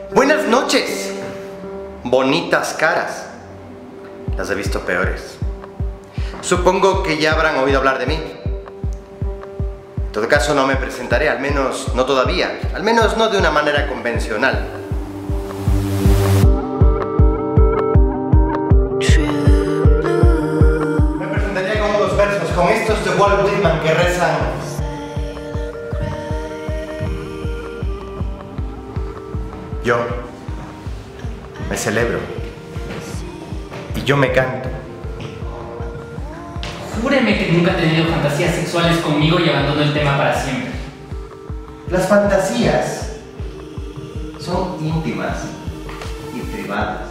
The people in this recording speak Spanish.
Buenas noches, bonitas caras. Las he visto peores. Supongo que ya habrán oído hablar de mí. En todo caso no me presentaré, al menos no todavía, al menos no de una manera convencional. Me presentaría con unos versos, con estos de Walt Whitman que rezan: yo me celebro y yo me canto. Júreme que nunca ha tenido fantasías sexuales conmigo y abandono el tema para siempre. Las fantasías son íntimas y privadas.